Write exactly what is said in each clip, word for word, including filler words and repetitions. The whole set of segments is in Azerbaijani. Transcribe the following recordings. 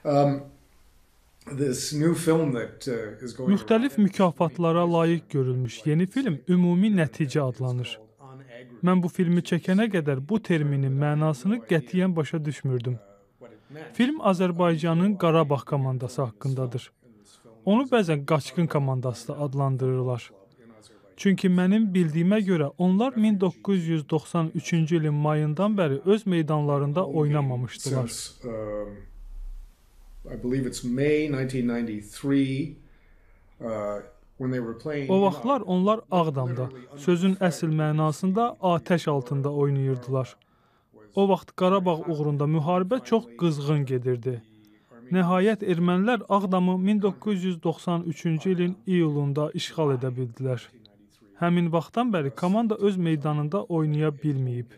Um, this new film that uh, is going Müxtəlif around mükafatlara layiq görülmüş yeni film Ümumi Nəticə adlanır. Mən bu filmi çəkənə qədər bu terminin mənasını qətiyyən başa düşmürdüm. Film Azərbaycanın Qarabağ komandası haqqındadır. Onu bəzən qaçqın komandası da adlandırırlar. Çünki mənim bildiyimə görə onlar min doqquz yüz doxsan üçüncü ilin mayından bəri öz meydanlarında oynamamışdılar. since, um, I believe it's May nineteen ninety-three, uh, when they were playing. O vaxtlar onlar Ağdamda, sözün əsl mənasında atəş altında oynayırdılar. O vaxt Qarabağ uğrunda müharibə çox qızğın gedirdi. Nəhayət ermənilər Ağdamı min doqquz yüz doxsan üçüncü ilin iyulunda işğal edə bildilər. Həmin vaxtdan bəri komanda öz meydanında oynaya bilməyib.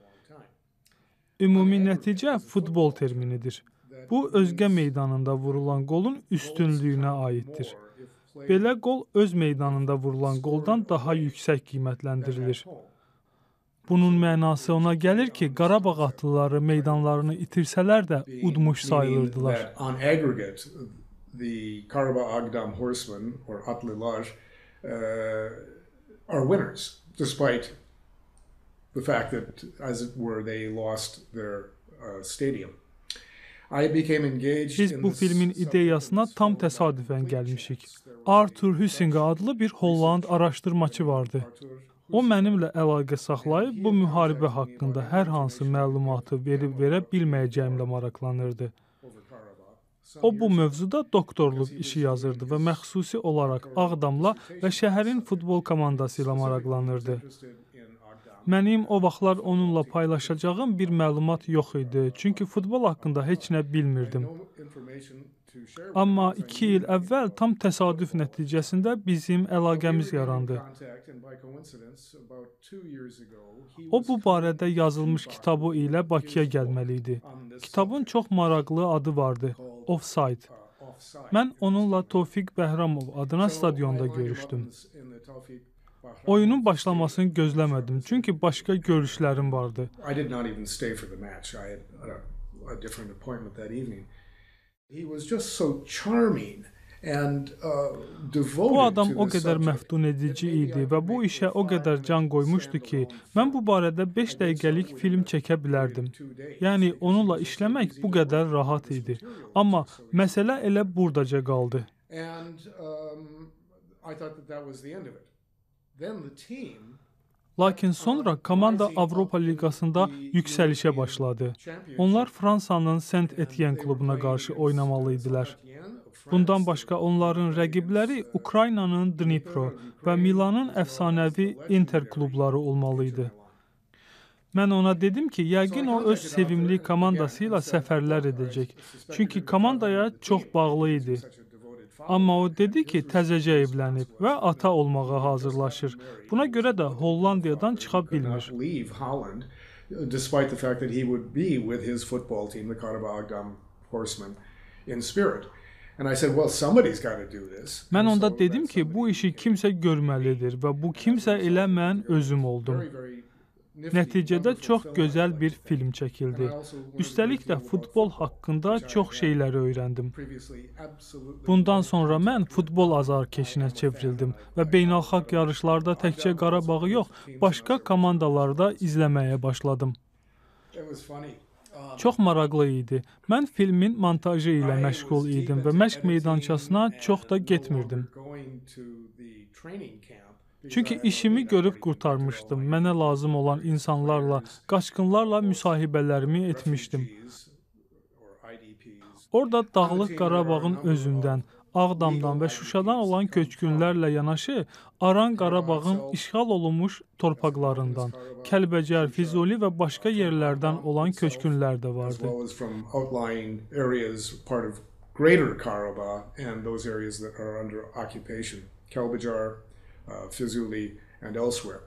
Ümumi nəticə futbol terminidir. Bu, özgə meydanında vurulan qolun üstünlüyünə aiddir. Belə qol öz meydanında vurulan qoldan daha yüksək qiymətləndirilir. Bunun mənası ona gəlir ki, Qarabağ atlıları meydanlarını itirsələr də udmuş sayılırdılar. Meaning that on aggregate, the Karabağ-Agdam horsemen, or Atlılar, uh, are winners, despite the fact that, as it were, they lost their uh, stadium. I became engaged Biz in bu this filmin subject ideyasına in tam so təsadüfən complete gəlmişik. chance. There was Arthur Hüsinga adlı bir Holland araşdırmaçı vardı. Arthur O mənimlə əlaqə saxlayıb bu müharibə haqqında hər hansı məlumatı verib verə bilməyəcəyimlə maraqlanırdı. over Karabağ. Some O bu years mövzuda doktorluq işi yazırdı və məxsusi olaraq Ağdamla və şəhərin futbol komandası ilə maraqlanırdı. interested in Agdam. Mənim o vaxtlar onunla paylaşacağım bir məlumat yox idi, çünki futbol haqqında heç nə bilmirdim. No information to share with Amma him. iki il əvvəl tam təsadüf nəticəsində bizim əlaqəmiz yarandı. Contact, and by coincidence, about two years ago, he O was bu barədə yazılmış kitabı ilə Bakıya gəlməli idi. Kitabın çox maraqlı adı vardı, Offside. uh, offside. Mən onunla Tofiq Bəhramov adına So I stadionda lined him up görüşdüm. in the- in the Tawfiq Bahram Oyunun başlamasını gözləmədim, çünki başqa görüşlərim vardı. I did not even stay for the match. I had a, a different appointment that evening. He was just so charming and uh, devoted Bu adam to o this qədər subject. məftun edici idi və bu işə o qədər can qoymuşdu ki, mən bu barədə beş dəqiqəlik film çəkə bilərdim. Yəni onunla işləmək bu qədər rahat idi. Amma məsələ elə burdaca qaldı. And um, I thought that that was the end of it. Then the team Lakin sonra komanda Avropa Liqasında yüksəlişə başladı. Onlar Fransanın Saint Etienne klubuna qarşı oynamalı idilər. Bundan başqa onların rəqibləri Ukraynanın Dnipro və Milanın əfsanəvi Inter klubları olmalı idi. Mən ona dedim ki, yəqin o öz sevimli komandası ilə səfərlər edəcək. Çünki komandaya çox bağlı idi. Amma o dedi ki, təzəcə evlənib və ata olmağa hazırlaşır. Buna görə də Hollandiyadan çıxa could bilmir. not leave Holland, uh, despite the fact that he would be with his football team, the Karabağ Agdam Horsemen, in spirit. And I said, well, somebody's got to do this. Mən And onda so dedim that ki, bu işi kimsə görməlidir və bu kimsə elə mən özüm oldum. very, very nifty, Nəticədə wonderful çox film gözəl I bir liked. film çəkildi. And I also learned a Üstəlik great də deal about futbol football, haqqında which I çox had şeyləri öyrəndim. previously absolutely Bundan no sonra mən contact with. futbol azarkeşinə çevrildim və beynəlxalq yarışlarda təkcə Qarabağı yox, başqa komandaları da izləməyə başladım. It was funny. Um, Çox maraqlı idi. Mən filmin montajı ilə I məşğul was deep idim into və məşq editing meydançasına and çox da no getmirdim. longer going to the training camp because Çünki I had işimi already görüb got qurtarmışdım. all my Mənə lazım olan insanlarla, qaçqınlarla müsahibələrimi etmişdim. refugees or I D Ps. Orada Dağlıq Qarabağın özündən, Ağdamdan və Şuşadan olan köçkünlərlə yanaşı, Aran Qarabağın işğal olunmuş torpaqlarından, Kəlbəcər, Füzuli və başqa yerlərdən olan köçkünlər də As vardı. well as from outlying areas, part of Greater Karabakh and those areas that are under occupation, Kalbajar, uh, Fizuli, and elsewhere.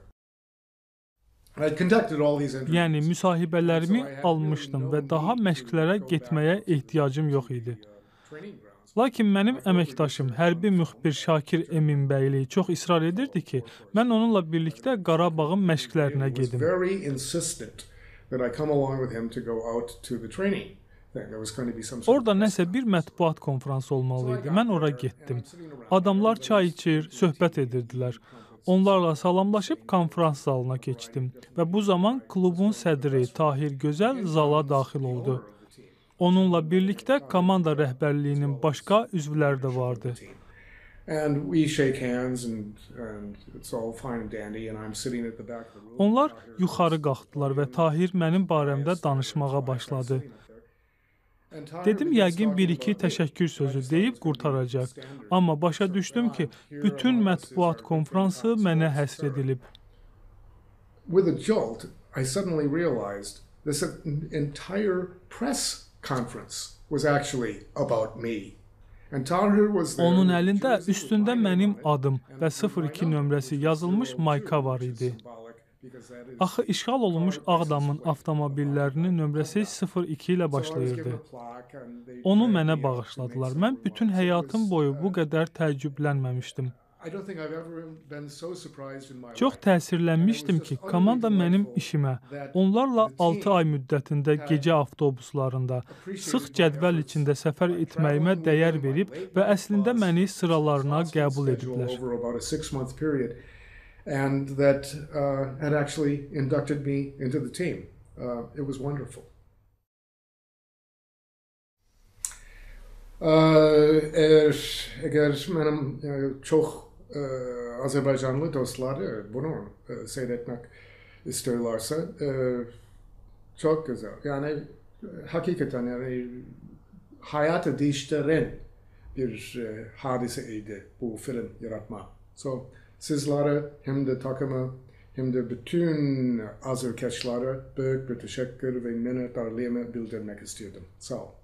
I had conducted all these interviews. Yəni müsahibələrimi almışdım və daha məşqlərə getməyə ehtiyacım yox idi. Training grounds. Lakin mənim əməkdaşım, hərbi müxbir Şakir Eminbəyli çox israr edirdi ki, mən onunla birlikdə Qarabağın məşqlərinə He was gedim. very insistent that I come along with him to go out to the training thing. There was going to be some sort Orada of press nəsə bir mətbuat konfransı olmalı idi. Mən ora getdim. Adamlar çay içir, söhbət edirdilər. Onlarla salamlaşıb konfrans zalına keçdim və bu zaman klubun sədri Tahir Gözəl zala daxil oldu. Onunla birlikdə komanda rəhbərliyinin başqa üzvləri də vardı. And we shake hands and, and it's all fine and dandy and I'm sitting at the back of the room. Onlar yuxarı qalxdılar və Tahir mənim barəmdə danışmağa başladı. Dedim yəqin bir-iki təşəkkür sözü deyib qurtaracaq. Amma başa düşdüm ki, bütün mətbuat konfransı mənə həsr edilib. With a jolt, I suddenly realized this entire press conference was actually about me. Onun əlində üstündə mənim adım və sıfır iki nömrəsi yazılmış mayka var idi. Axı işğal olunmuş Ağdamın avtomobillərinin nömrəsi sıfır iki ilə başlayırdı. Onu mənə bağışladılar. Mən bütün həyatım boyu bu qədər təəccüblənməmişdim. Çox təsirlənmişdim ki, komanda mənim işimə, onlarla altı ay müddətində gecə avtobuslarında, sıx cədvəl içində səfər etməyimə dəyər verib və əslində məni sıralarına qəbul ediblər. And that uh, had actually inducted me into the team. Uh, it was wonderful. Eğer, eğer benim yani çok e, Azerbaycanlı dostları bunu e, seyretmek istiyorlarsa e, çok güzel. Yani e, hakikaten yani hayatı değiştiren bir e, hadiseydi bu film yaratma. So sizlere hem de takımı hem de bütün Azerkeşlere büyük bir teşekkür ve minnettarlığımı bildirmek istiyordum. Sağ ol.